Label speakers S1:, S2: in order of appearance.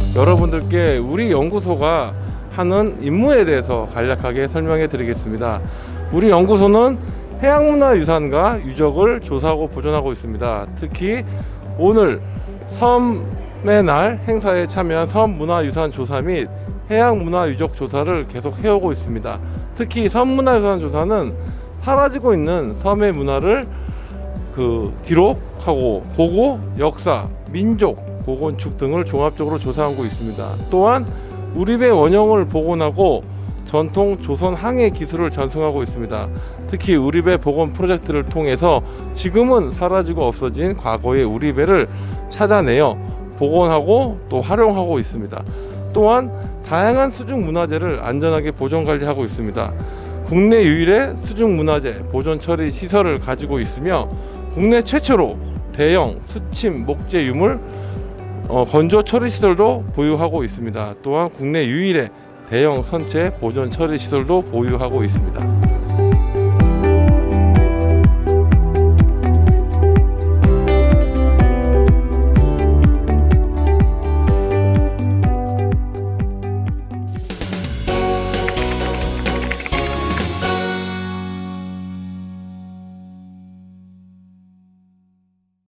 S1: 여러분들께 우리 연구소가 하는 임무에 대해서 간략하게 설명해 드리겠습니다. 우리 연구소는 해양문화유산과 유적을 조사하고 보존하고 있습니다. 특히 오늘 섬의 날 행사에 참여한 섬문화유산 조사 및 해양문화유적 조사를 계속 해오고 있습니다. 특히 섬문화유산 조사는 사라지고 있는 섬의 문화를 기록하고 보고, 역사, 민족, 고건축 등을 종합적으로 조사하고 있습니다. 또한 우리배 원형을 복원하고 전통 조선 항해 기술을 전승하고 있습니다. 특히 우리배 복원 프로젝트를 통해서 지금은 사라지고 없어진 과거의 우리배를 찾아내어 복원하고 또 활용하고 있습니다. 또한 다양한 수중 문화재를 안전하게 보존 관리하고 있습니다. 국내 유일의 수중 문화재 보존 처리 시설을 가지고 있으며 국내 최초로 대형 수침 목재 유물 건조 처리 시설도 보유하고 있습니다. 또한 국내 유일의 대형 선체 보존 처리 시설도 보유하고 있습니다.